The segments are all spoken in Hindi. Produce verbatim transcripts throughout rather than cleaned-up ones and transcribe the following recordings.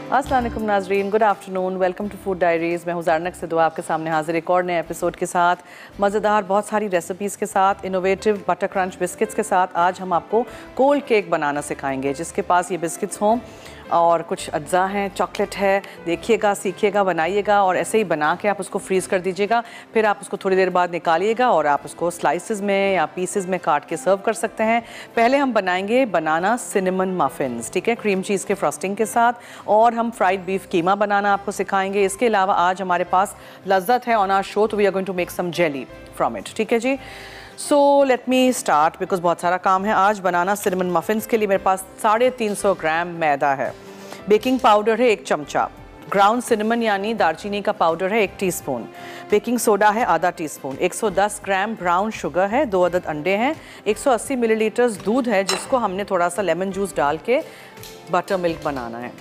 अस्सलाम वालेकुम नाजरीन, good afternoon, welcome to food diaries. मैं हूँ ज़ारनक सिधवा आपके सामने हाजिर एक और नए एपिसोड के साथ, मज़ेदार बहुत सारी रेसिपीज़ के साथ, इनोवेटिव बटर क्रंच बिस्किट्स के साथ। आज हम आपको कोल्ड केक बनाना सिखाएंगे। जिसके पास ये बिस्किट्स हों और कुछ अज्जा हैं, चॉकलेट है, देखिएगा, सीखिएगा, बनाइएगा और ऐसे ही बना के आप उसको फ्रीज़ कर दीजिएगा। फिर आप उसको थोड़ी देर बाद निकालिएगा और आप उसको स्लाइसेस में या पीसेस में काट के सर्व कर सकते हैं। पहले हम बनाएंगे बनाना सिनेमन मफिन्स, ठीक है, क्रीम चीज़ के फ्रॉस्टिंग के साथ, और हम फ्राइड बीफ कीमा बनाना आपको सिखाएंगे। इसके अलावा आज हमारे पास लज्जत है ऑन आवर शो, तो we are going to make some jelly from it, ठीक है जी। So let me start because बहुत सारा काम है। आज बनाना सिनेमन मफिन्स के लिए मेरे पास साढ़े तीन सौ ग्राम मैदा है, बेकिंग पाउडर है एक चमचा, ग्राउंड सिनेमन यानी दालचीनी का पाउडर है एक टीस्पून, बेकिंग सोडा है आधा टीस्पून, एक सौ दस ग्राम ब्राउन शुगर है, दो अदद अंडे हैं, एक सौ अस्सी मिलीलीटर दूध है जिसको हमने थोड़ा सा लेमन जूस डाल के बटर मिल्क बनाना है।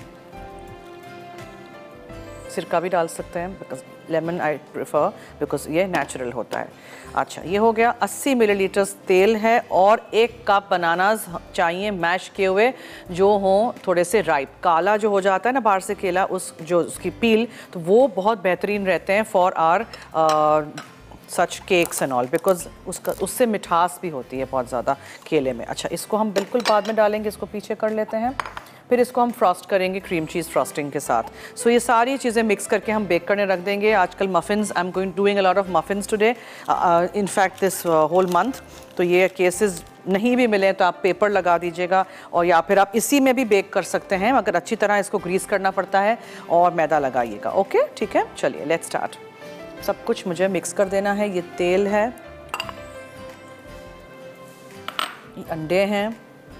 सिरका भी डाल सकते हैं, because lemon I prefer because ये नेचुरल होता है। अच्छा, ये हो गया। अस्सी मिलीलीटर तेल है और एक कप बनानास चाहिए मैश किए हुए, जो हों थोड़े से राइप। काला जो हो जाता है ना बाहर से केला, उस जो उसकी पील, तो वो बहुत बेहतरीन रहते हैं for our such cakes and all, because उसका उससे मिठास भी होती है बहुत ज़्यादा केले में। अच्छा, इसको हम बिल्कुल बाद में डालेंगे, इसको पीछे कर लेते हैं। फिर इसको हम फ्रॉस्ट करेंगे क्रीम चीज़ फ्रॉस्टिंग के साथ। सो so, ये सारी चीज़ें मिक्स करके हम बेक करने रख देंगे। आजकल muffins, I am going doing a lot of muffins today in fact this whole month. तो ये केसेस नहीं भी मिले तो आप पेपर लगा दीजिएगा, और या फिर आप इसी में भी बेक कर सकते हैं, मगर अच्छी तरह इसको ग्रीस करना पड़ता है और मैदा लगाइएगा। ओके, ठीक है, चलिए लेट्स स्टार्ट। सब कुछ मुझे मिक्स कर देना है। ये तेल है, ये अंडे हैं,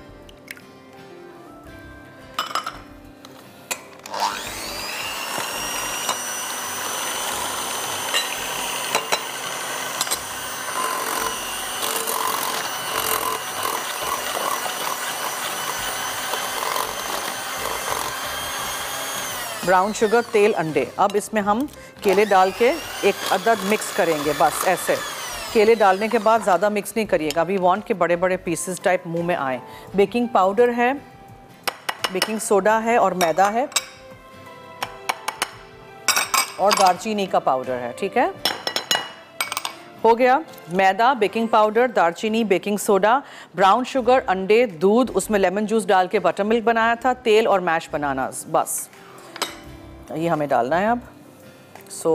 ब्राउन शुगर, तेल, अंडे। अब इसमें हम केले डाल के एक अदद मिक्स करेंगे, बस ऐसे। केले डालने के बाद ज़्यादा मिक्स नहीं करिएगा, वी वांट के बड़े बड़े पीसेस टाइप मुंह में आए। बेकिंग पाउडर है, बेकिंग सोडा है और मैदा है, और दालचीनी का पाउडर है, ठीक है। हो गया मैदा, बेकिंग पाउडर, दालचीनी, बेकिंग सोडा, ब्राउन शुगर, अंडे, दूध, उसमें लेमन जूस डाल के बटर मिल्क बनाया था, तेल और मैश बनानास, बस ये हमें डालना है अब। सो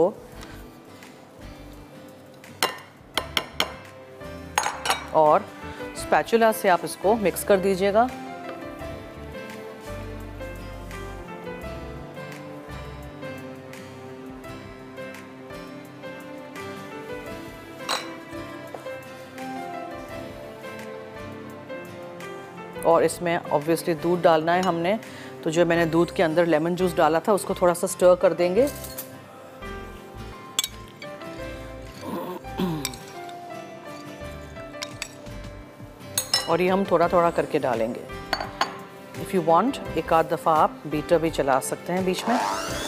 और स्पैचुला से आप इसको मिक्स कर दीजिएगा। और इसमें ऑब्वियसली दूध डालना है हमने, तो जो मैंने दूध के अंदर लेमन जूस डाला था उसको थोड़ा सा स्टर कर देंगे। और ये हम थोड़ा थोड़ा करके डालेंगे। इफ़ यू वांट एक आध दफ़ा आप बीटर भी चला सकते हैं बीच में।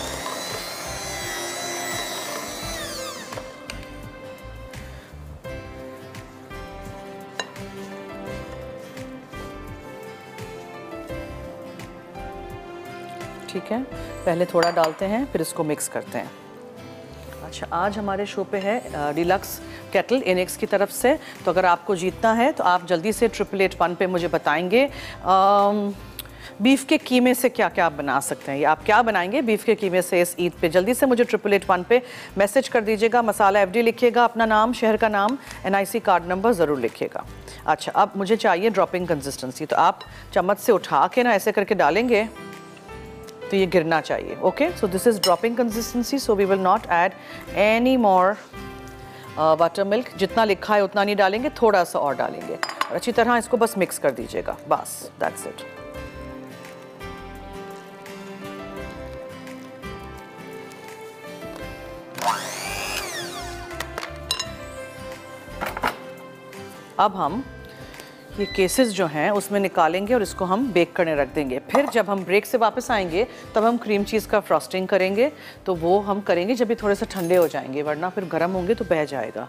ठीक है, पहले थोड़ा डालते हैं फिर इसको मिक्स करते हैं। अच्छा, आज हमारे शो पे है डिलक्स केटल इनेक्स की तरफ से, तो अगर आपको जीतना है तो आप जल्दी से ट्रिपल एट वन पे मुझे बताएंगे बीफ के कीमे से क्या क्या आप बना सकते हैं, या आप क्या बनाएंगे बीफ के कीमे से इस ईद पे। जल्दी से मुझे ट्रिपल एट वन पे मैसेज कर दीजिएगा, मसाला एफ डी लिखिएगा, अपना नाम, शहर का नाम, N I C card number ज़रूर लिखिएगा। अच्छा, अब मुझे चाहिए ड्रॉपिंग कंसिस्टेंसी, तो आप चम्मच से उठा के ना ऐसे करके डालेंगे तो ये गिरना चाहिए। Okay, so this is dropping consistency, so we will not add any more buttermilk. जितना लिखा है उतना नहीं डालेंगे, थोड़ा सा और डालेंगे, और अच्छी तरह इसको बस मिक्स कर दीजिएगा, बस दैट्स इट। अब हम ये केसेस जो हैं उसमें निकालेंगे और इसको हम बेक करने रख देंगे। फिर जब हम ब्रेक से वापस आएंगे तब हम क्रीम चीज़ का फ्रॉस्टिंग करेंगे, तो वो हम करेंगे जब ये थोड़े से ठंडे हो जाएंगे, वरना फिर गर्म होंगे तो बह जाएगा।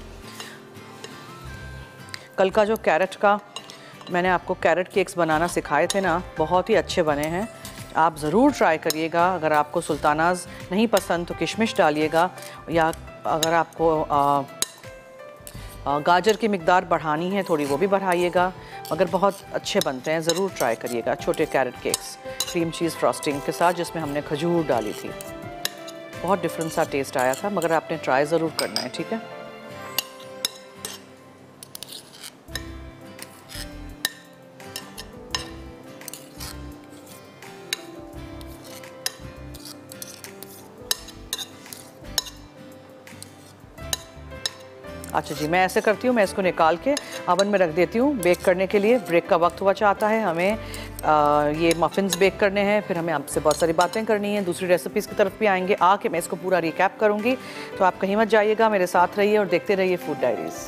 कल का जो कैरेट का मैंने आपको कैरेट केक्स बनाना सिखाए थे ना, बहुत ही अच्छे बने हैं। आप ज़रूर ट्राई करिएगा। अगर आपको सुल्तानाज नहीं पसंद तो किशमिश डालिएगा, या अगर आपको आ, आ, गाजर की मिकदार बढ़ानी है थोड़ी, वो भी बढ़ाइएगा। मगर बहुत अच्छे बनते हैं, ज़रूर ट्राई करिएगा। छोटे carrot cakes cream cheese frosting के साथ जिसमें हमने खजूर डाली थी, बहुत डिफरेंट सा टेस्ट आया था। मगर आपने ट्राई ज़रूर करना है, ठीक है। अच्छा जी, मैं ऐसे करती हूँ, मैं इसको निकाल के अवन में रख देती हूँ बेक करने के लिए। ब्रेक का वक्त हुआ चाहता है, हमें आ, ये मफ़िन्स बेक करने हैं, फिर हमें आपसे बहुत सारी बातें करनी हैं, दूसरी रेसिपीज़ की तरफ भी आएंगे। आके मैं इसको पूरा रिकैप करूँगी, तो आप कहीं मत जाइएगा, मेरे साथ रहिए और देखते रहिए फूड डायरीज़।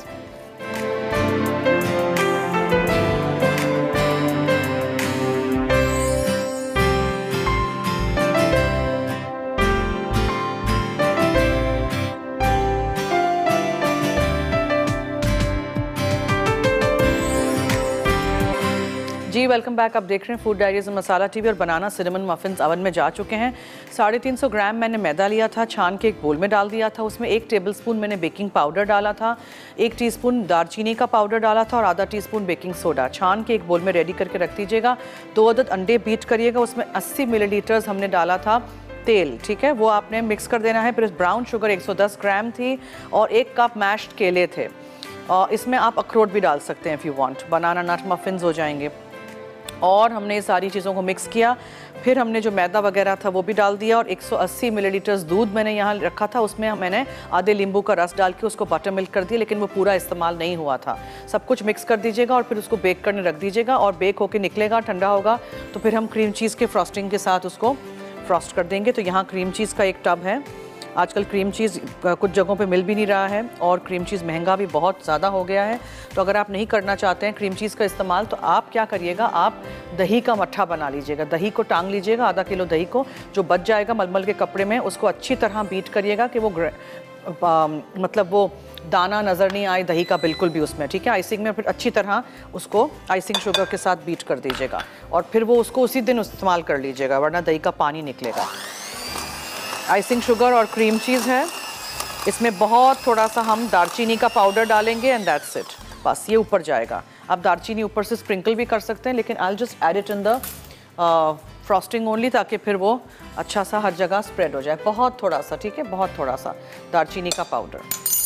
जी वेलकम बैक। आप देख रहे हैं फूड डायरीज मसाला टीवी। और बनाना सिनेमन मफिन्स अवन में जा चुके हैं। साढ़े तीन सौ ग्राम मैंने मैदा लिया था, छान के एक बोल में डाल दिया था। उसमें एक टेबलस्पून मैंने बेकिंग पाउडर डाला था, एक टीस्पून दालचीनी का पाउडर डाला था और आधा टीस्पून बेकिंग सोडा। छान के एक बोल में रेडी करके रख दीजिएगा। दो अदद अंडे बीट करिएगा। उसमें अस्सी मिलीलीटर्स हमने डाला था तेल, ठीक है, वो आपने मिक्स कर देना है। फिर ब्राउन शुगर एक सौ दस ग्राम थी और एक कप मैश्ड केले थे। और इसमें आप अखरोट भी डाल सकते हैं if you want. Banana nut muffins हो जाएंगे। और हमने ये सारी चीज़ों को मिक्स किया। फिर हमने जो मैदा वगैरह था वो भी डाल दिया और एक सौ अस्सी मिलीलीटर्स दूध मैंने यहाँ रखा था, उसमें मैंने आधे नींबू का रस डाल के उसको बटर मिल्क कर दिया, लेकिन वो पूरा इस्तेमाल नहीं हुआ था। सब कुछ मिक्स कर दीजिएगा और फिर उसको बेक करने रख दीजिएगा। और बेक होके निकलेगा, ठंडा होगा, तो फिर हम क्रीम चीज़ के फ्रॉस्टिंग के साथ उसको फ्रॉस्ट कर देंगे। तो यहाँ क्रीम चीज़ का एक टब है। आजकल क्रीम चीज़ कुछ जगहों पे मिल भी नहीं रहा है और क्रीम चीज़ महंगा भी बहुत ज़्यादा हो गया है। तो अगर आप नहीं करना चाहते हैं क्रीम चीज़ का इस्तेमाल, तो आप क्या करिएगा, आप दही का मट्ठा बना लीजिएगा। दही को टांग लीजिएगा, आधा किलो दही को, जो बच जाएगा मलमल के कपड़े में, उसको अच्छी तरह बीट करिएगा कि वो आ, मतलब वो दाना नज़र नहीं आए दही का बिल्कुल भी उसमें, ठीक है। आइसिंग में फिर अच्छी तरह उसको आइसिंग शुगर के साथ बीट कर दीजिएगा और फिर वो उसको उसी दिन इस्तेमाल कर लीजिएगा, वरना दही का पानी निकलेगा। आइसिंग शुगर और क्रीम चीज़ है, इसमें बहुत थोड़ा सा हम दालचीनी का पाउडर डालेंगे एंड दैट्स इट। बस ये ऊपर जाएगा। आप दालचीनी ऊपर से स्प्रिंकल भी कर सकते हैं, लेकिन I just add it in the frosting only, ताकि फिर वो अच्छा सा हर जगह स्प्रेड हो जाए। बहुत थोड़ा सा, ठीक है, बहुत थोड़ा सा दालचीनी का पाउडर।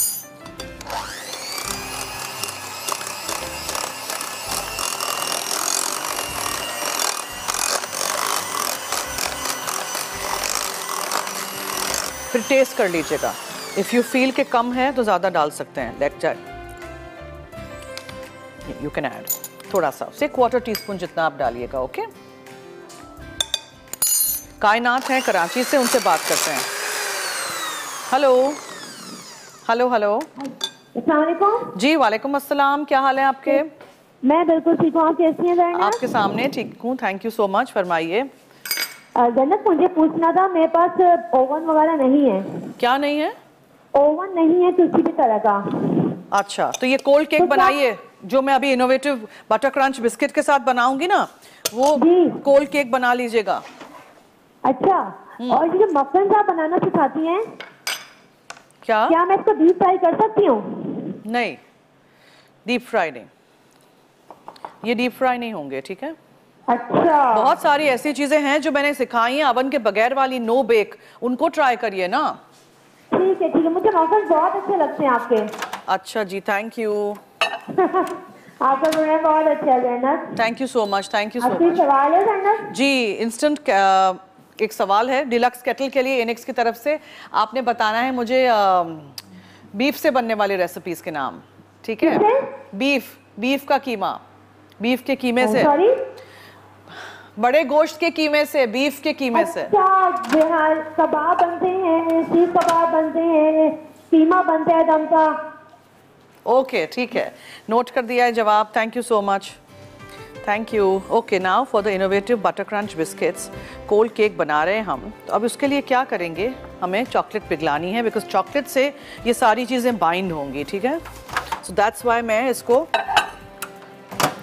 फिर टेस्ट कर लीजिएगा, इफ़ यू फील के कम है तो ज़्यादा डाल सकते हैं। लेट जाए, यू कैन ऐड थोड़ा सा, से क्वार्टर टी स्पून जितना आप डालिएगा। ओके, कायनात हैं कराची से, उनसे बात करते हैं। हेलो हेलो हेलो अस्सलाम वालेकुम। जी वालेकुम अस्सलाम, क्या हाल है आपके? मैं बिल्कुल ठीक हूँ, आप कैसी हैं ज़रनक? आपके सामने ठीक हूँ, थैंक यू सो मच। फरमाइए। ज़रनक, मुझे पूछना था, मेरे पास ओवन वगैरह नहीं है। क्या नहीं है? ओवन नहीं है किसी भी तरह का। अच्छा, तो ये कोल्ड केक तो बनाइए जो मैं अभी इनोवेटिव बटर क्रंच बिस्किट के साथ बनाऊंगी ना, वो कोल्ड केक बना लीजिएगा। अच्छा, और ये मफिन आप बनाना सिखाती हैं क्या? क्या मैं इसको डीप फ्राई कर सकती हूँ? नहीं, डीप फ्राई नहीं, ये डीप फ्राई नहीं होंगे, ठीक है। अच्छा, बहुत सारी ऐसी चीजें हैं जो मैंने सिखाई हैं अवन के बगैर वाली, नो बेक, उनको ट्राई करिए ना। ठीक है ठीक है, मुझे मफिन बहुत अच्छे लगते हैं आपके। अच्छा जी, थैंक यू। आपका बनाना बहुत अच्छा है Zarnak. Thank you so much, thank you so much. सवाल है ज़रनक? जी, इंस्टेंट एक सवाल है डिलक्स केटल के लिए इनेक्स की तरफ से। आपने बताना है मुझे बीफ से बनने वाली रेसिपीज के नाम, ठीक है। बीफ बीफ का कीमा, बीफ के कीमे से, सॉरी बड़े गोश्त के कीमे से, बीफ के कीमे से। अच्छा, कबाब बनते हैं, सीख कबाब बनते हैं, कीमा बनता है दम का। ओके, ठीक है, नोट कर दिया है जवाब। Thank you so much, thank you. Okay, now for the innovative butter crunch biscuits, cold cake बना रहे हैं हम। तो अब उसके लिए क्या करेंगे, हमें चॉकलेट पिघलानी है, बिकॉज चॉकलेट से ये सारी चीज़ें बाइंड होंगी, ठीक है। सो दैट्स वाई मैं इसको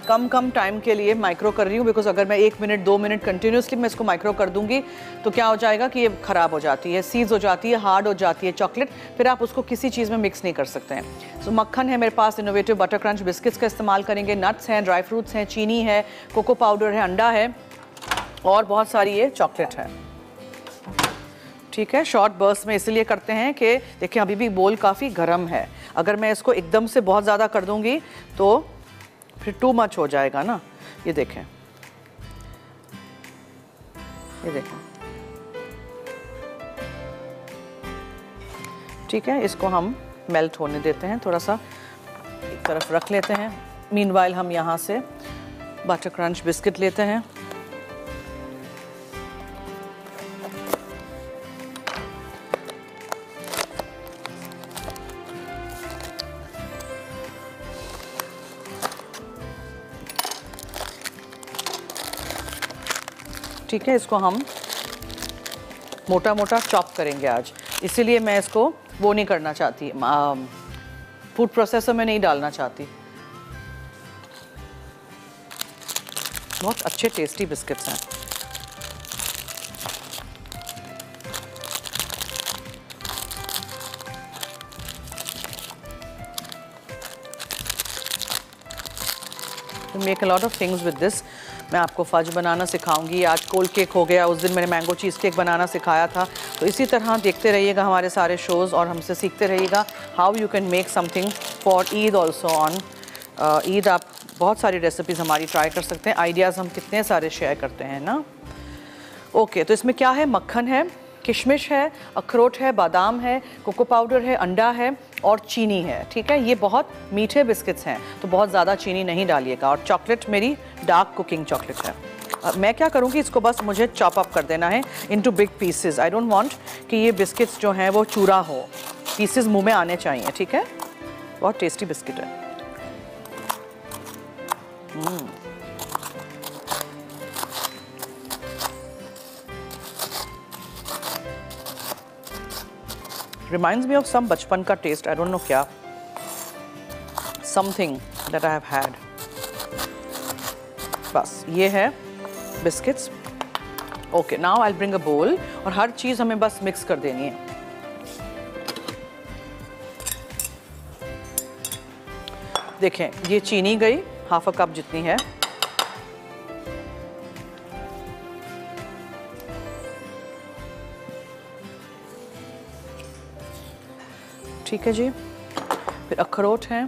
कम कम टाइम के लिए माइक्रो कर रही हूँ, बिकॉज अगर मैं एक मिनट दो मिनट कंटिन्यूसली मैं इसको माइक्रो कर दूंगी तो क्या हो जाएगा कि ये ख़राब हो जाती है, सीज हो जाती है, हार्ड हो जाती है चॉकलेट, फिर आप उसको किसी चीज़ में मिक्स नहीं कर सकते हैं। सो so, मक्खन है मेरे पास, इनोवेटिव बटर क्रंच बिस्किट्स का इस्तेमाल करेंगे, नट्स हैं, ड्राई फ्रूट्स हैं, चीनी है, कोको पाउडर है, अंडा है और बहुत सारी ये चॉकलेट है। ठीक है, शॉर्ट बर्स्ट में इसलिए करते हैं कि देखिए अभी भी बोल काफ़ी गर्म है, अगर मैं इसको एकदम से बहुत ज़्यादा कर दूंगी तो फिर टू मच हो जाएगा ना। ये देखें, ये देखें, ठीक है, इसको हम मेल्ट होने देते हैं, थोड़ा सा एक तरफ रख लेते हैं। मीनवाइल हम यहाँ से बटर क्रंच बिस्किट लेते हैं। ठीक है, इसको हम मोटा मोटा चॉप करेंगे आज, इसीलिए मैं इसको वो नहीं करना चाहती, फूड प्रोसेसर में नहीं डालना चाहती। बहुत अच्छे टेस्टी बिस्किट्स हैं। Make a lot of things with this. मैं आपको फज बनाना सिखाऊंगी, आज कोल्ड केक हो गया, उस दिन मैंने मैंगो चीज़ केक बनाना सिखाया था। तो इसी तरह देखते रहिएगा हमारे सारे शोज़ और हमसे सीखते रहिएगा how you can make something for Eid also. On Eid आप बहुत सारी रेसिपीज़ हमारी ट्राई कर सकते हैं, आइडियाज़ हम कितने सारे शेयर करते हैं ना। ओके, तो इसमें क्या है, मक्खन है, किशमिश है, अखरोट है, बादाम है, कोको पाउडर है, अंडा है और चीनी है। ठीक है, ये बहुत मीठे बिस्किट्स हैं तो बहुत ज़्यादा चीनी नहीं डालिएगा। और चॉकलेट मेरी डार्क कुकिंग चॉकलेट है। अब मैं क्या करूँगी, इसको बस मुझे चॉप अप कर देना है into big pieces. I don't want कि ये बिस्किट्स जो हैं वो चूरा हो, पीसेस मुंह में आने चाहिए। ठीक है, बहुत टेस्टी बिस्किट है। hmm. Reminds me of some बचपन का टेस्ट, I don't know क्या, something that I have had। बस ये है biscuits. Okay, now I'll bring a bowl और हर चीज़ हमें बस मिक्स कर देनी है। देखें, ये चीनी गई हाफ अ कप जितनी है, ठीक है जी। फिर अखरोट हैं,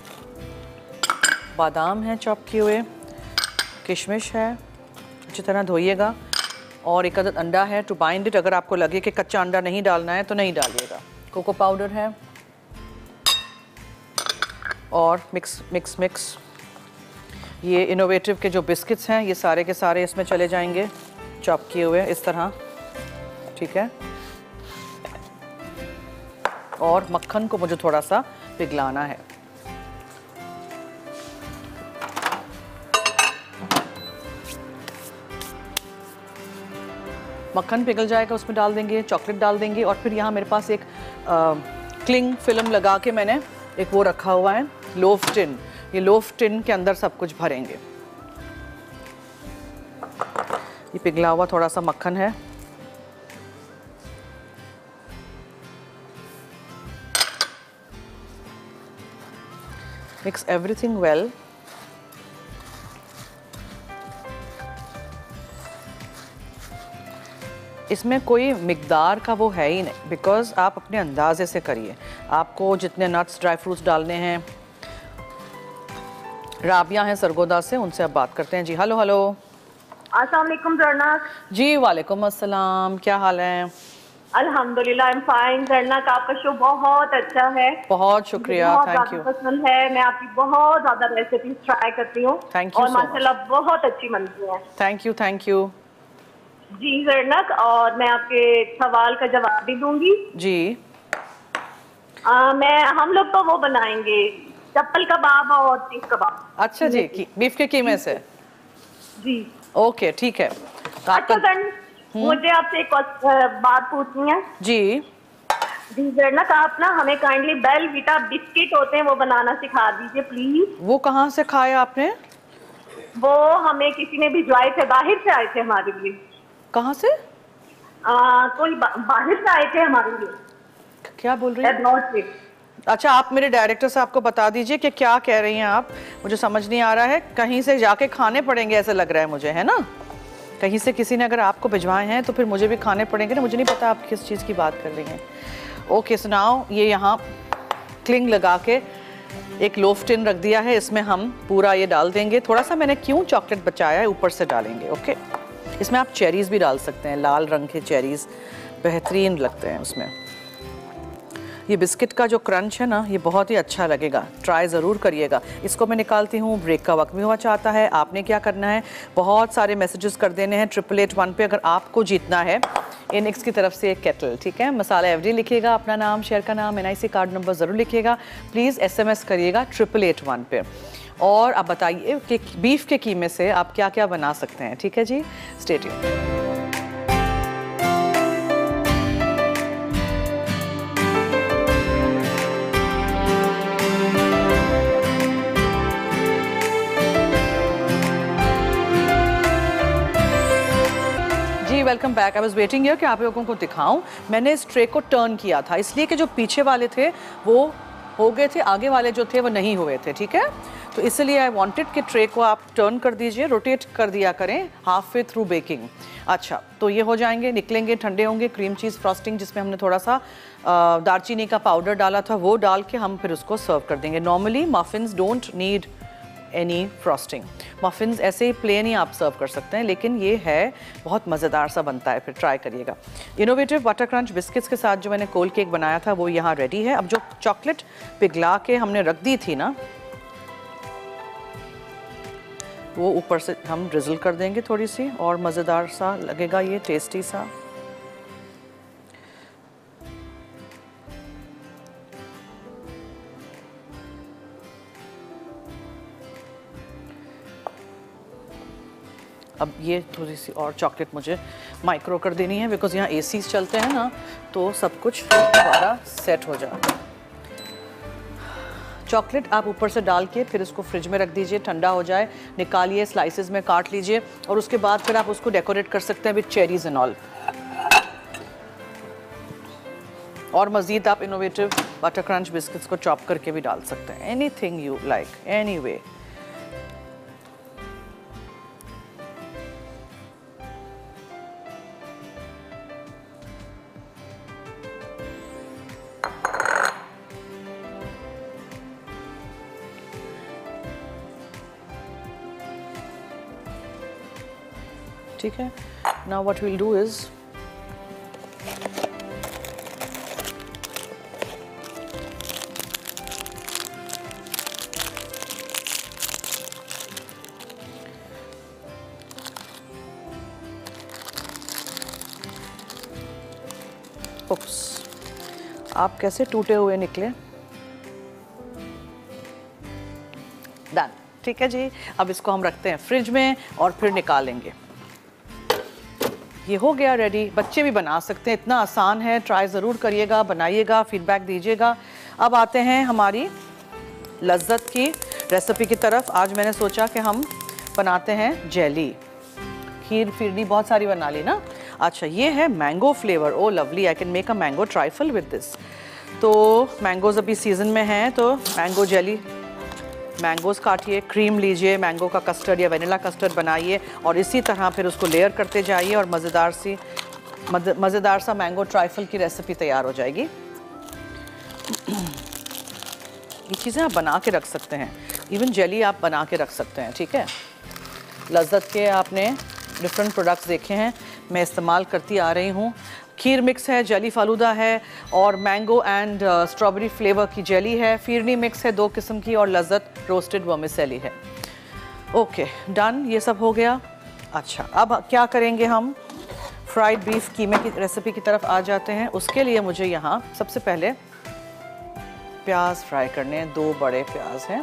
बादाम हैं चॉप किए हुए, किशमिश है, अच्छी तरह धोइएगा, और एक अदद अंडा है टू बाइंड इट। अगर आपको लगे कि कच्चा अंडा नहीं डालना है तो नहीं डालिएगा। कोको पाउडर है और मिक्स मिक्स मिक्स। ये इनोवेटिव के जो बिस्किट्स हैं ये सारे के सारे इसमें चले जाएंगे चॉप किए हुए इस तरह। ठीक है, और मक्खन को मुझे थोड़ा सा पिघलाना है। मक्खन पिघल जाएगा, उसमें डाल देंगे, चॉकलेट डाल देंगे, और फिर यहाँ मेरे पास एक आ, क्लिंग फिल्म लगा के मैंने एक वो रखा हुआ है, लोफ टिन। ये लोफ टिन के अंदर सब कुछ भरेंगे। ये पिघला हुआ थोड़ा सा मक्खन है, मिक्स एवरीथिंग वेल। इसमें कोई मिकदार का वो है ही नहीं, बिकॉज आप अपने अंदाजे से करिए। आपको जितने नट्स ड्राई फ्रूट्स डालने हैं। राबिया हैं सरगोदा से, उनसे अब बात करते हैं जी। हेलो हेलो, अस्सलाम वालेकुम ज़रनक जी। वालेकुम अस्सलाम, क्या हाल है? अल्हम्दुलिल्लाह, आई एम फाइन। ज़रनक, आपका शो बहुत अच्छा है, बहुत शुक्रिया, थैंक यू। पसंद है, मैं आपकी बहुत ज्यादा रेसिपी ट्राई करती हूँ, थैंक यू, और माशाल्लाह बहुत अच्छी बनती है। थैंक यू थैंक यू जी ज़रनक, और मैं आपके सवाल का जवाब भी दूंगी जी। आ, मैं हम लोग तो वो बनाएंगे चप्पल कबाब और सीख कबाब। अच्छा जी, बीफ के कीमे से जी। ओके, ठीक है। तो अच्छा सर, मुझे आपसे एक बात पूछनी है जी। जी ज़रनक, आप ना हमें काइंडली बेल वीटा बिस्किट होते हैं वो बनाना सिखा दीजिए प्लीज। वो कहाँ से खाया आपने? वो हमें किसी ने भिजवाए थे, बाहर से आए थे हमारे लिए। कहाँ से? आ, कोई बा, बाहर से आए थे हमारे लिए। क्या बोल रही हैं? अच्छा, आप मेरे डायरेक्टर साहब को बता दीजिए कि क्या कह रही हैं आप, मुझे समझ नहीं आ रहा है। कहीं से जाके खाने पड़ेंगे ऐसा लग रहा है मुझे, है ना? कहीं से किसी ने अगर आपको भिजवाए हैं तो फिर मुझे भी खाने पड़ेंगे ना, मुझे नहीं पता आप किस चीज़ की बात कर रही हैं। ओके सुनाओ, ये यहाँ क्लिंग लगा के एक लोफ टिन रख दिया है, इसमें हम पूरा ये डाल देंगे। थोड़ा सा मैंने क्यों चॉकलेट बचाया है, ऊपर से डालेंगे। ओके, इसमें आप चेरीज़ भी डाल सकते हैं, लाल रंग के चेरीज़ बेहतरीन लगते हैं उसमें। ये बिस्किट का जो क्रंच है ना, ये बहुत ही अच्छा लगेगा, ट्राई ज़रूर करिएगा। इसको मैं निकालती हूँ, ब्रेक का वक्त भी हुआ चाहता है। आपने क्या करना है, बहुत सारे मैसेजेस कर देने हैं ट्रिपल एट वन पे अगर आपको जीतना है इनिक्स की तरफ से एक केटल, ठीक है? मसाला एवरी लिखिएगा, अपना नाम, शेयर का नाम, N I C card number ज़रूर लिखिएगा। प्लीज़ एस एम एस करिएगा ट्रिपल एट वन पे, और आप बताइए कि बीफ के कीमे से आप क्या क्या बना सकते हैं, ठीक है जी? Stay tuned. Welcome back. I was waiting here कि आप लोगों को दिखाऊं। मैंने इस ट्रे को टर्न किया था इसलिए कि जो पीछे वाले थे वो हो गए थे, आगे वाले जो थे वो नहीं हुए थे, ठीक है? तो इसलिए आई वांटेड कि ट्रे को आप टर्न कर दीजिए, रोटेट कर दिया करें हाफ वे थ्रू बेकिंग। अच्छा, तो ये हो जाएंगे, निकलेंगे, ठंडे होंगे। क्रीम चीज़ फ्रॉस्टिंग जिसमें हमने थोड़ा सा दालचीनी का पाउडर डाला था वो डाल के हम फिर उसको सर्व कर देंगे। Normally muffins don't need any frosting, muffins ऐसे ही प्लेन ही आप सर्व कर सकते हैं, लेकिन ये है बहुत मज़ेदार सा बनता है, फिर ट्राई करिएगा। इनोवेटिव बटर क्रंच बिस्किट्स के साथ जो मैंने कोल केक बनाया था वो यहाँ रेडी है। अब जो चॉकलेट पिघला के हमने रख दी थी ना, वो ऊपर से हम ड्रिजल कर देंगे थोड़ी सी, और मज़ेदार सा लगेगा ये, टेस्टी सा। अब ये थोड़ी सी और चॉकलेट मुझे माइक्रो कर देनी है, बिकॉज यहाँ एसीज चलते हैं ना, तो सब कुछ दोबारा सेट हो जाए। चॉकलेट आप ऊपर से डाल के फिर इसको फ्रिज में रख दीजिए, ठंडा हो जाए, निकालिए, स्लाइसेस में काट लीजिए, और उसके बाद फिर आप उसको डेकोरेट कर सकते हैं विद चेरीज एंड ऑल। और मज़ीद आप इनोवेटिव बटर क्रंच बिस्किट्स को चॉप करके भी डाल सकते हैं, anything you like, anyway. ठीक है, now what we'll do is oops, आप कैसे टूटे हुए निकले। डन, ठीक है जी। अब इसको हम रखते हैं फ्रिज में और फिर निकालेंगे। ये हो गया रेडी, बच्चे भी बना सकते हैं, इतना आसान है, ट्राई ज़रूर करिएगा, बनाइएगा, फीडबैक दीजिएगा। अब आते हैं हमारी लज्जत की रेसिपी की तरफ। आज मैंने सोचा कि हम बनाते हैं जेली। खीर फिरनी बहुत सारी बना ली ना। अच्छा, ये है mango flavour, oh lovely, I can make a mango trifle with this. तो मैंगोज़ अभी सीज़न में हैं, तो मैंगो जेली, मैंगोज़ काटिए, क्रीम लीजिए, मैंगो का कस्टर्ड या वनीला कस्टर्ड बनाइए, और इसी तरह फिर उसको लेयर करते जाइए, और मज़ेदार सी मज़ेदार सा मैंगो ट्राइफल की रेसिपी तैयार हो जाएगी। ये चीज़ें आप बना के रख सकते हैं, इवन जेली आप बना के रख सकते हैं, ठीक है? लज्जत के आपने डिफरेंट प्रोडक्ट्स देखे हैं, मैं इस्तेमाल करती आ रही हूँ। खीर मिक्स है, जेली फालूदा है, और मैंगो एंड स्ट्रॉबेरी फ्लेवर की जेली है। फिरनी मिक्स है दो किस्म की, और लज्जत रोस्टेड वर्मिसेली है। ओके डन, ये सब हो गया। अच्छा, अब क्या करेंगे हम, फ्राइड बीफ कीमे की रेसिपी की तरफ आ जाते हैं। उसके लिए मुझे यहाँ सबसे पहले प्याज फ्राई करने हैं, दो बड़े प्याज हैं।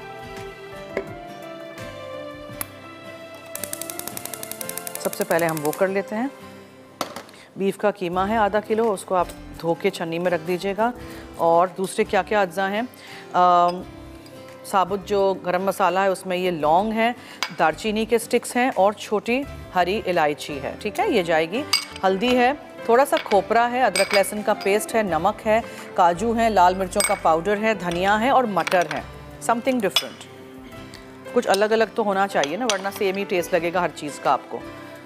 सबसे पहले हम वो कर लेते हैं। बीफ का कीमा है आधा किलो, उसको आप धो के छन्नी में रख दीजिएगा। और दूसरे क्या क्या अज्जा हैं, साबुत जो गरम मसाला है उसमें ये लौंग है, दालचीनी के स्टिक्स हैं और छोटी हरी इलायची है, ठीक है, ये जाएगी। हल्दी है, थोड़ा सा खोपरा है, अदरक लहसुन का पेस्ट है, नमक है, काजू है, लाल मिर्चों का पाउडर है, धनिया है और मटर है। समथिंग डिफरेंट, कुछ अलग अलग तो होना चाहिए ना, वरना सेम ही टेस्ट लगेगा हर चीज़ का आपको।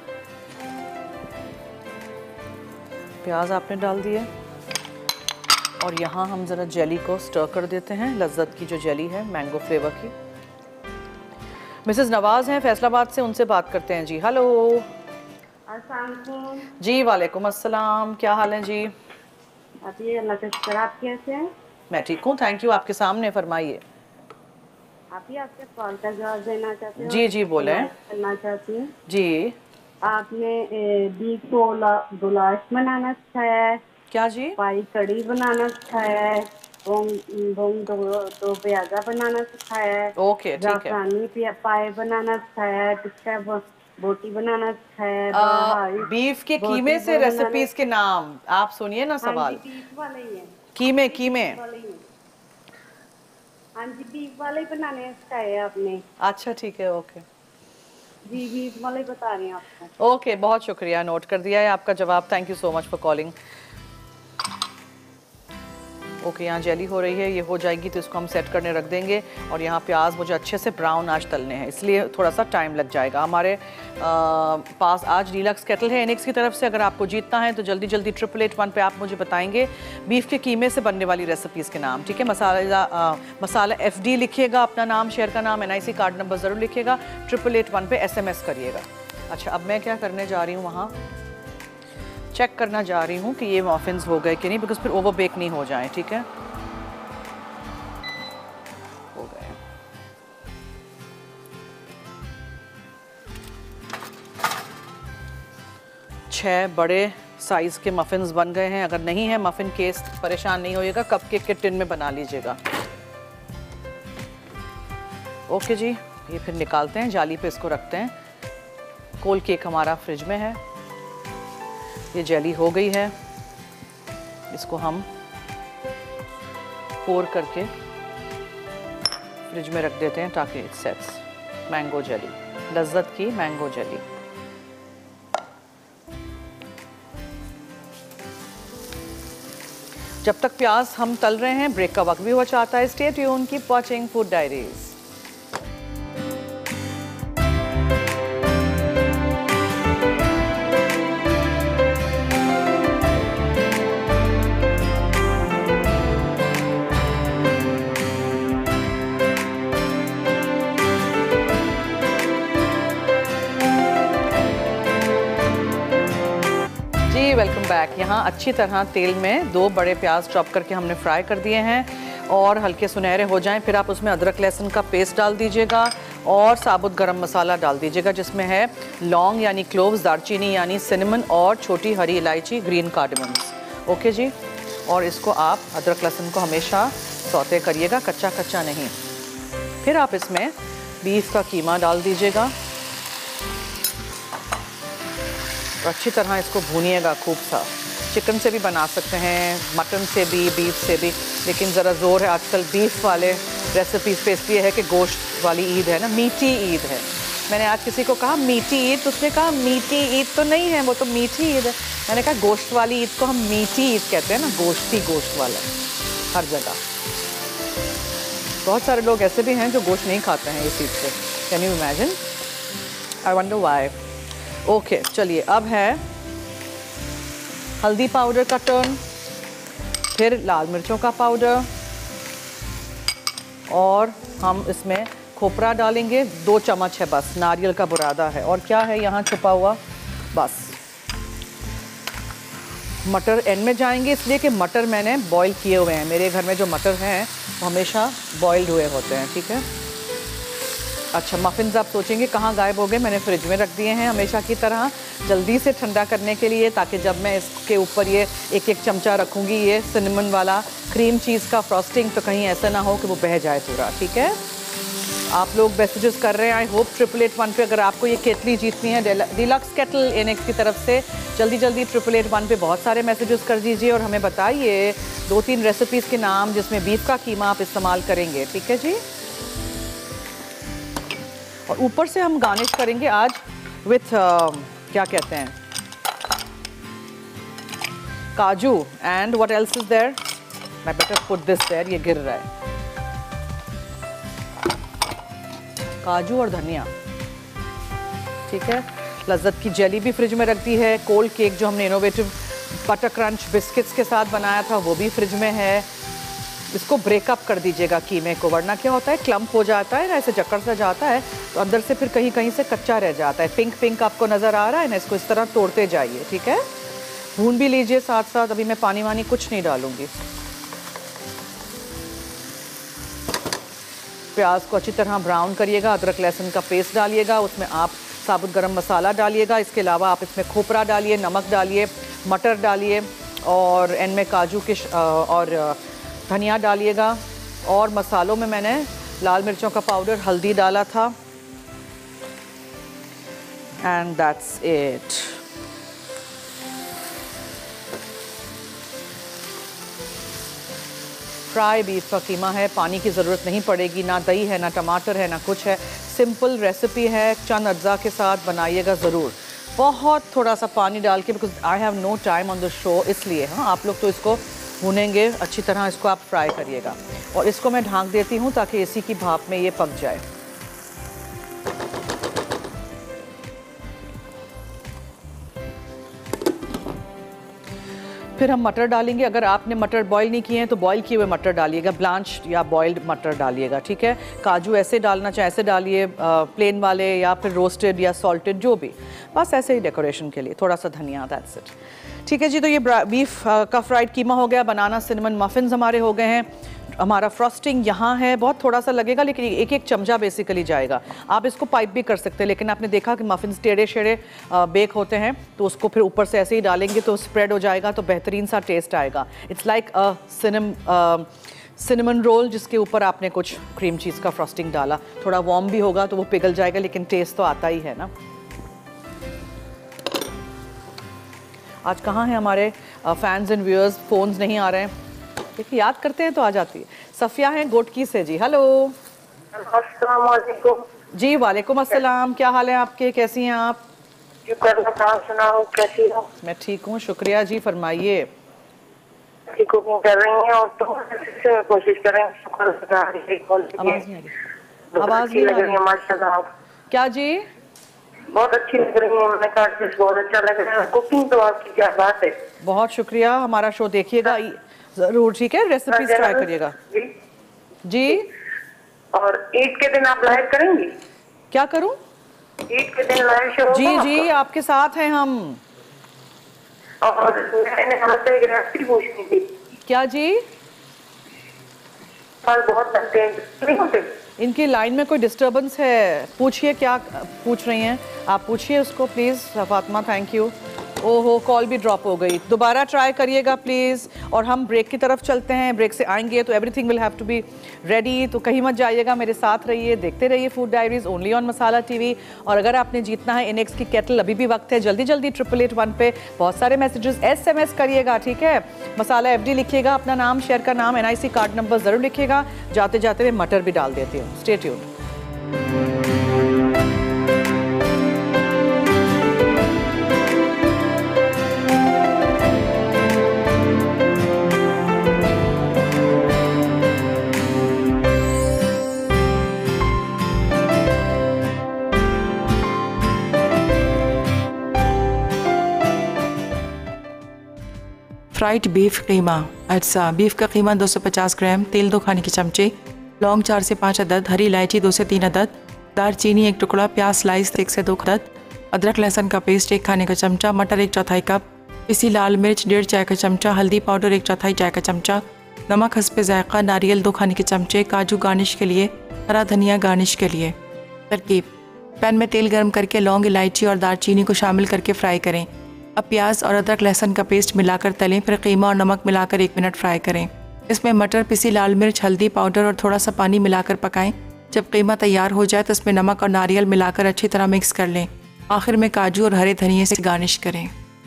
प्याज आपने डाल दिए और यहाँ हम ज़रा जेली को स्टर कर देते हैं, लज्जत की जो जेली है मैंगो फ्लेवर की। मिसेस नवाज़ हैं फैसलाबाद से, उनसे बात करते हैं जी। हेलो। अस्सलाम जी वालेकुम अस्सलाम, क्या हाल है जी? अभी अल्लाह का शुक्र, आप कैसे हैं? मैं ठीक हूँ, थैंक यू। आपके सामने, फरमाइए। आप ही आपके कॉल का जवाब देना चाहते हो? जी जी बोले। करना चाहती हूँ जी। आपने बीफ को गुलाश बनाना सिखाया है, क्या जी? पाई कड़ी बनाना सिखाया है, बोंग बोंग दो, दो प्याजा बनाना सिखाया है, ओके ठीक है। जाफरानी पाए बनाना सिखाया है, टिक्का बोटी बनाना सिखाया है। आ, बीफ के कीमे से रेसिपीज के नाम आप सुनिए ना सवाल। बीफ वाले ही है, कीमे कीमे हाँ जी, बीफ वाले ही बनाने सिखाए आपने। अच्छा ठीक है, ओके जी, बीफ वाले ही बता रही हूँ आपको। ओके, बहुत शुक्रिया, नोट कर दिया है आपका जवाब, thank you so much for calling. Okay, यहाँ जेली हो रही है, ये हो जाएगी तो इसको हम सेट करने रख देंगे। और यहाँ प्याज मुझे अच्छे से ब्राउन आज तलने हैं, इसलिए थोड़ा सा टाइम लग जाएगा। हमारे आ, पास आज डीलक्स केटल है इनिक्स की तरफ से, अगर आपको जीतना है तो जल्दी जल्दी ट्रिपल एट वन पे आप मुझे बताएंगे बीफ के कीमे से बनने वाली रेसिपीज़ के नाम, ठीक है। मसाला आ, मसाला एफ डी लिखिएगा, अपना नाम, शेयर का नाम, N I C card number ज़रूर लिखिएगा, ट्रिपल एट वन पे एस एम एस करिएगा। अच्छा, अब मैं क्या करने जा रही हूँ, वहाँ चेक करना जा रही हूँ कि ये मफिन्स हो गए कि नहीं, बिकॉज फिर ओवर बेक नहीं हो जाए, ठीक है। हो गए। छः बड़े साइज़ के मफिन्स बन गए हैं। अगर नहीं है मफिन केस, परेशान नहीं होइएगा, कपकेक के टिन में बना लीजिएगा। ओके जी, ये फिर निकालते हैं, जाली पे इसको रखते हैं। कोल केक हमारा फ्रिज में है, ये जेली हो गई है, इसको हम पोर करके फ्रिज में रख देते हैं ताकि इट सेट्स। मैंगो जेली, लज्जत की मैंगो जेली। जब तक प्याज हम तल रहे हैं, ब्रेक का वक्त भी हो चाहता है। Stay tune, keep watching food diaries. Welcome back. यहाँ अच्छी तरह तेल में दो बड़े प्याज चॉप करके हमने फ्राई कर दिए हैं और हल्के सुनहरे हो जाएं, फिर आप उसमें अदरक लहसुन का पेस्ट डाल दीजिएगा और साबुत गरम मसाला डाल दीजिएगा, जिसमें है लौंग यानी क्लोव्स, दालचीनी यानी सिनेमन और छोटी हरी इलायची, ग्रीन कार्डमम्स। ओके जी, और इसको आप अदरक लहसुन को हमेशा सौते करिएगा, कच्चा कच्चा नहीं। फिर आप इसमें बीफ का कीमा डाल दीजिएगा और अच्छी तरह इसको भूनिएगा खूब सा। चिकन से भी बना सकते हैं, मटन से भी, बीफ से भी, लेकिन ज़रा ज़ोर है आजकल बीफ वाले रेसिपीज़ पे, इसलिए है कि गोश्त वाली ईद है ना, मीठी ईद है। मैंने आज किसी को कहा मीठी ईद, तो उसने कहा मीठी ईद तो नहीं है, वो तो मीठी ईद है। मैंने कहा गोश्त वाली ईद को हम मीठी ईद कहते हैं ना, गोश्ती गोश्त वाला हर जगह। बहुत सारे लोग ऐसे भी हैं जो गोश्त नहीं खाते हैं इस ईद से, can you imagine? I wonder why. Okay okay, चलिए, अब है हल्दी पाउडर का टर्न, फिर लाल मिर्चों का पाउडर, और हम इसमें खोपरा डालेंगे, दो चम्मच है बस, नारियल का बुरादा है। और क्या है यहाँ छुपा हुआ, बस मटर एंड में जाएंगे, इसलिए कि मटर मैंने बॉईल किए हुए हैं। मेरे घर में जो मटर हैं वो हमेशा बॉइल्ड हुए होते हैं, ठीक है। अच्छा, मफिन्स आप सोचेंगे कहाँ गायब हो गए, मैंने फ्रिज में रख दिए हैं हमेशा की तरह, जल्दी से ठंडा करने के लिए, ताकि जब मैं इसके ऊपर ये एक एक चमचा रखूँगी ये सिनेमन वाला क्रीम चीज़ का फ्रॉस्टिंग, तो कहीं ऐसा ना हो कि वो बह जाए पूरा, ठीक है। आप लोग मैसेजेस कर रहे हैं, I hope triple eight one पे अगर आपको ये केतली जीतनी है डीलक्स केटल इनिक्स की तरफ से, जल्दी जल्दी ट्रिपल एट वन पे बहुत सारे मैसेजेस कर दीजिए और हमें बताइए दो तीन रेसिपीज़ के नाम जिसमें बीफ का कीमा आप इस्तेमाल करेंगे, ठीक है जी। और ऊपर से हम गार्निश करेंगे आज विथ uh, क्या कहते हैं, kaju and what else is there, मैं बेटर पुट दिस देयर, ये गिर रहा है, काजू और धनिया, ठीक है। लज्जत की जेली भी फ्रिज में रख दी है। कोल्ड केक जो हमने इनोवेटिव बटर क्रंच बिस्किट्स के साथ बनाया था वो भी फ्रिज में है। इसको ब्रेकअप कर दीजिएगा कीमे को, वरना क्या होता है क्लम्प हो जाता है ना, ऐसे जकड़ सा जाता है तो अंदर से फिर कहीं कहीं से कच्चा रह जाता है। पिंक पिंक आपको नज़र आ रहा है ना, इसको इस तरह तोड़ते जाइए, ठीक है। भून भी लीजिए साथ साथ, अभी मैं पानी वानी कुछ नहीं डालूंगी। प्याज को अच्छी तरह ब्राउन करिएगा, अदरक लहसुन का पेस्ट डालिएगा, उसमें आप साबुत गरम मसाला डालिएगा, इसके अलावा आप इसमें खोपरा डालिए, नमक डालिए, मटर डालिए और एंड में काजू के और धनिया डालिएगा। और मसालों में मैंने लाल मिर्चों का पाउडर, हल्दी डाला था and that's it. Fry beef का कीमा है, पानी की ज़रूरत नहीं पड़ेगी, ना दही है, ना टमाटर है, ना कुछ है, सिंपल रेसिपी है। चंद अज्जा के साथ बनाइएगा ज़रूर, बहुत थोड़ा सा पानी डाल के, because I have no time on the show, इसलिए। हाँ, आप लोग तो इसको भूनेंगे अच्छी तरह, इसको आप फ्राई करिएगा। और इसको मैं ढाँक देती हूँ ताकि इसी की भाप में ये पक जाए। फिर हम मटर डालेंगे। अगर आपने मटर बॉईल नहीं किए हैं तो बॉईल किए हुए मटर डालिएगा, ब्लांच या बॉइल्ड मटर डालिएगा, ठीक है। काजू ऐसे डालना चाहे ऐसे डालिए, प्लेन वाले या फिर रोस्टेड या सॉल्टेड, जो भी, बस ऐसे ही डेकोरेशन के लिए। थोड़ा सा धनिया, दैट्स इट, ठीक है जी। तो ये बीफ का फ्राइड कीमा हो गया। बनाना सिनेमन मफिन्स हमारे हो गए हैं। हमारा फ्रॉस्टिंग यहाँ है, बहुत थोड़ा सा लगेगा लेकिन एक एक चमचा बेसिकली जाएगा। आप इसको पाइप भी कर सकते हैं, लेकिन आपने देखा कि मफिन्स टेढ़े शेढ़े बेक होते हैं तो उसको फिर ऊपर से ऐसे ही डालेंगे तो स्प्रेड हो जाएगा, तो बेहतरीन सा टेस्ट आएगा। It's like a cinnam cinnamon roll जिसके ऊपर आपने कुछ क्रीम चीज़ का फ्रॉस्टिंग डाला। थोड़ा वार्म भी होगा तो वो पिघल जाएगा, लेकिन टेस्ट तो आता ही है ना। आज कहाँ हैं हमारे फैंस एंड व्यूअर्स, फ़ोन्स नहीं आ रहे हैं, देखिए याद करते हैं तो आ जाती है। सफिया हैं गोटकी से जी, हेलो। अस्सलाम वालेकुम जी। वालेकुम अस्सलाम, क्या हाल है आपके, कैसी हैं आप? सुनाओ कैसी हो? मैं ठीक हूँ, शुक्रिया जी, फरमाइए। कुकिंग कर रही हैं और तो कोशिश कर रहे हैं। आवाज़ नहीं आ रही, आवाज़ नहीं आ रही माशाल्लाह। क्या जी? बहुत अच्छी लग रही है, मैंने कहा बहुत अच्छा लग रहा है। कुकिंग तो आपकी क्या बात है। बहुत शुक्रिया, हमारा शो देखिएगा जरूर, ठीक है। रेसिपीज ट्राई करिएगा जी। और ईद के दिन आप लाइव करेंगी? क्या करूं? ईद के दिन लाइव शो जी जी, आपके साथ हैं हम। और मैंने आपसे एक रेसिपी पूछनी थी। क्या जी? फल बहुत बनते हैं, नहीं होते? इनकी लाइन में कोई डिस्टर्बेंस है, पूछिए क्या पूछ रही हैं आप, पूछिए उसको प्लीज़। Fatima thank you. ओहो, कॉल भी ड्रॉप हो गई, दोबारा ट्राई करिएगा प्लीज़। और हम ब्रेक की तरफ चलते हैं, ब्रेक से आएंगे तो everything will have to be ready, तो कहीं मत जाइएगा, मेरे साथ रहिए, देखते रहिए food diaries only on Masala TV. और अगर आपने जीतना है इनेक्स की केटल, अभी भी वक्त है, जल्दी जल्दी ट्रिपल एट वन पे बहुत सारे मैसेजेस एस एम एस करिएगा, ठीक है। मसाला एफ डी लिखिएगा, अपना नाम, शेयर का नाम, N I C card number ज़रूर लिखिएगा। जाते जाते मैं मटर भी डाल देती हूँ, stay tuned. Fried beef keema. अच्छा, बीफ का कीमा दो सौ पचास ग्राम, तेल दो खाने के चमचे, लौंग चार से पाँच अदद, हरी इलायची दो से तीन अदद, दालचीनी एक टुकड़ा, प्याज स्लाइस एक से दो अदद, अदरक लहसुन का पेस्ट एक खाने का चमचा, मटर एक चौथाई कप, पिसी लाल मिर्च डेढ़ चाय का चमचा, हल्दी पाउडर एक चौथाई चाय का चमचा, नमक हस्बे जायका, नारियल दो खाने के चमचे, काजू गार्निश के लिए, हरा धनिया गार्निश के लिए। तरकीब: पैन में तेल गर्म करके लौंग, इलायची और दालचीनी को शामिल करके फ्राई करें। अब प्याज और अदरक लहसुन का पेस्ट मिलाकर तलें, फिर कीमा और नमक मिलाकर एक मिनट फ्राई करें। इसमें मटर, पिसी लाल मिर्च, हल्दी पाउडर और थोड़ा सा पानी मिलाकर पकाएं। जब कीमा तैयार हो जाए तो इसमें नमक और नारियल मिलाकर अच्छी तरह मिक्स कर लें। आखिर में काजू और हरे धनिये से गार्निश करें।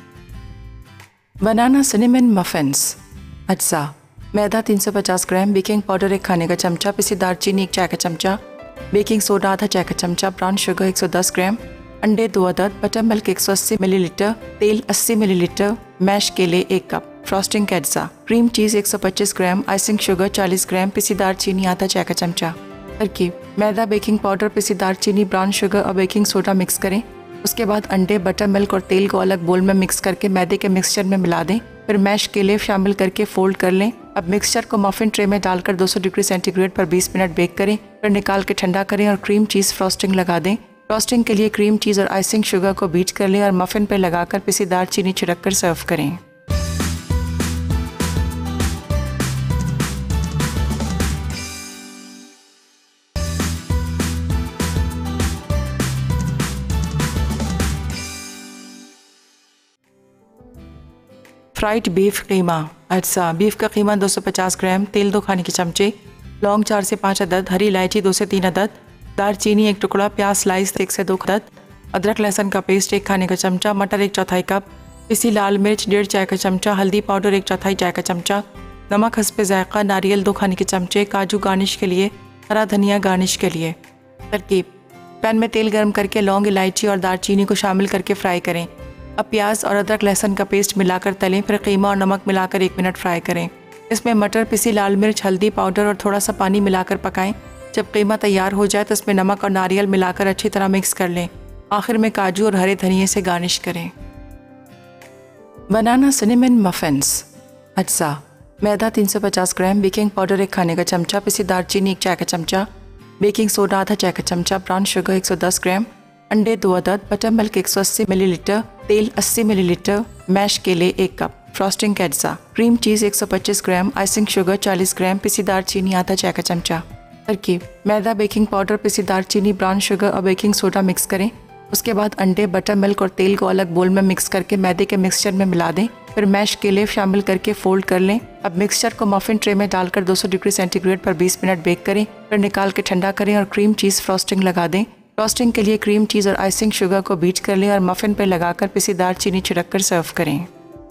Banana cinnamon muffins. अज्जा: मैदा तीन सौ पचास ग्राम, बेकिंग पाउडर एक खाने का चमचा, पिसी दालचीनी एक चाय का चमचा, बेकिंग सोडा आधा चाय का चमचा, ब्राउन शुगर एक सौ दस ग्राम, अंडे दो अदद, बटर मिल्क एक सौ अस्सी मिलीलीटर, तेल अस्सी मिलीलीटर, मैश केले एक कप, फ्रॉस्टिंग कैड्सा, क्रीम चीज़ एक सौ पच्चीस ग्राम, आइसिंग शुगर चालीस ग्राम, पिसीदार चीनी आधा चाय का चमचा। तरकीब: मैदा, बेकिंग पाउडर, पिसीदार चीनी, ब्राउन शुगर और बेकिंग सोडा मिक्स करें। उसके बाद अंडे, बटर मिल्क और तेल को अलग बोल में मिक्स करके मैदे के मिक्सचर में मिला दें। फिर मैश केले शामिल करके फोल्ड कर लें। अब मिक्सचर को मफिन ट्रे में डालकर दो सौ डिग्री सेंटीग्रेड पर बीस मिनट बेक करें। फिर निकाल के ठंडा करें और क्रीम चीज़ फ्रॉस्टिंग लगा दें। फ्रॉस्टिंग के लिए क्रीम चीज़ और आइसिंग शुगर को बीट कर लें और मफिन पर लगाकर पिसीदार चीनी छिड़क कर सर्व करें। फ्राइड बीफ कीमा अज्जा: बीफ का कीमा दो सौ पचास ग्राम, तेल दो खाने के चमचे, लौंग चार से पाँच अदद, हरी इलायची दो से तीन अदद, दालचीनी एक टुकड़ा, प्याज स्लाइस एक से दो अदद, अदरक लहसुन का पेस्ट एक खाने का चमचा, मटर एक चौथाई कप, पिसी लाल मिर्च डेढ़ चाय का चमचा, हल्दी पाउडर एक चौथाई चाय का चमचा, नमक हस्बे जायका, नारियल दो खाने के चमचे, काजू गार्निश के लिए, हरा धनिया गार्निश के लिए। तरकीब: पैन में तेल गर्म करके लौंग, इलायची और दालचीनी को शामिल करके फ्राई करें। अब प्याज और अदरक लहसुन का पेस्ट मिलाकर तलें। फिर कीमा और नमक मिलाकर एक मिनट फ्राई करें। इसमें मटर, पिसी लाल मिर्च, हल्दी पाउडर और थोड़ा सा पानी मिलाकर पकाएं। जब कीमा तैयार हो जाए तो इसमें नमक और नारियल मिलाकर अच्छी तरह मिक्स कर लें। आखिर में काजू और हरे धनिये से गार्निश करें। बनाना सिनेमन मफिन्स अज्जा: मैदा तीन सौ पचास ग्राम, बेकिंग पाउडर एक खाने का चमचा, पिसी दालचीनी एक चाय का चमचा, बेकिंग सोडा आधा चाय का चमचा, ब्राउन शुगर एक सौ दस ग्राम, अंडे दो अदद, बटर मिल्क एक सौ अस्सी मिलीलीटर, तेल अस्सी मिलीलीटर, मैश केले एक कप, फ्रॉस्टिंग कैड्सा, क्रीम चीज़ एक सौ पच्चीस ग्राम, आइसिंग शुगर चालीस ग्राम, पिसीदार चीनी आधा चाय का चमचा। तरकीब: मैदा, बेकिंग पाउडर, पिसीदार चीनी, ब्राउन शुगर और बेकिंग सोडा मिक्स करें। उसके बाद अंडे, बटर मिल्क और तेल को अलग बोल में मिक्स करके मैदे के मिक्सचर में मिला दें। फिर मैश केले शामिल करके फोल्ड कर लें। अब मिक्सचर को मफिन ट्रे में डालकर दो सौ डिग्री सेंटीग्रेड पर बीस मिनट बेक करें। फिर निकाल के ठंडा करें और क्रीम चीज़ फ्रॉस्टिंग लगा दें। फ्रॉस्टिंग के लिए क्रीम चीज़ और आइसिंग शुगर को बीट कर लें और मफिन पर लगाकर पिसीदार चीनी छिड़क कर सर्व करें।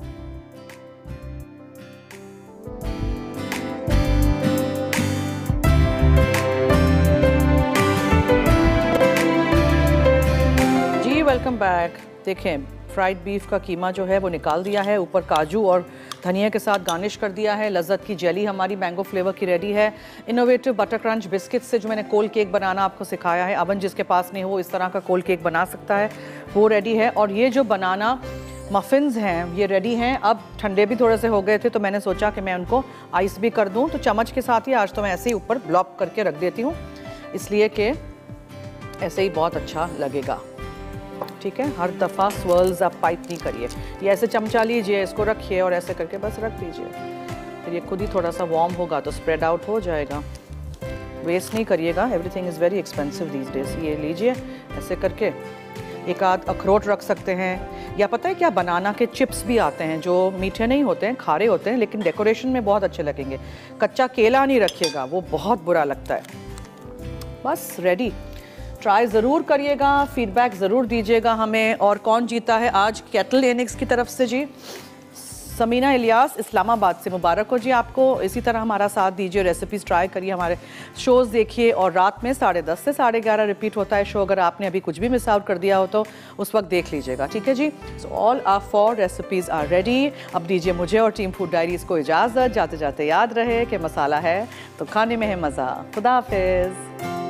जी वेलकम बैक। देखें फ्राइड बीफ का कीमा जो है वो निकाल दिया है, ऊपर काजू और धनिया के साथ गार्निश कर दिया है। लज्जत की जेली हमारी मैंगो फ्लेवर की रेडी है। इनोवेटिव बटर क्रंच बिस्किट से जो मैंने कोल केक बनाना आपको सिखाया है, अवन जिसके पास नहीं हो इस तरह का कोल केक बना सकता है, वो रेडी है। और ये जो बनाना मफिन्स हैं ये रेडी हैं। अब ठंडे भी थोड़े से हो गए थे तो मैंने सोचा कि मैं उनको आइस भी कर दूँ, तो चम्मच के साथ ही आज तो मैं ऐसे ही ऊपर ब्लॉक करके रख देती हूँ, इसलिए कि ऐसे ही बहुत अच्छा लगेगा। ठीक है, हर दफ़ा स्वर्ल्स आप पाइप नहीं करिए, ये ऐसे चमचा लीजिए, इसको रखिए और ऐसे करके बस रख दीजिए। फिर ये खुद ही थोड़ा सा वार्म होगा तो स्प्रेड आउट हो जाएगा। वेस्ट नहीं करिएगा, everything is very expensive these days. ये लीजिए ऐसे करके, एक आध अखरोट रख सकते हैं, या पता है क्या, बनाना के चिप्स भी आते हैं जो मीठे नहीं होते हैं, खारे होते हैं, लेकिन डेकोरेशन में बहुत अच्छे लगेंगे। कच्चा केला नहीं रखिएगा, वो बहुत बुरा लगता है। बस रेडी, ट्राई ज़रूर करिएगा, फीडबैक ज़रूर दीजिएगा हमें। और कौन जीता है आज केटल एनिक्स की तरफ से? जी समीना इलियास इस्लामाबाद से, मुबारक हो जी आपको। इसी तरह हमारा साथ दीजिए, रेसिपीज़ ट्राई करिए, हमारे शोज़ देखिए। और रात में साढ़े दस से साढ़े ग्यारह रिपीट होता है शो, अगर आपने अभी कुछ भी मिस आउट कर दिया हो तो उस वक्त देख लीजिएगा। ठीक है जी, so all our four recipes are ready. अब दीजिए मुझे और टीम फूड डायरीज़ को इजाज़त। जाते जाते याद रहे कि मसाला है तो खाने में है मज़ा। खुदा हाफिज़।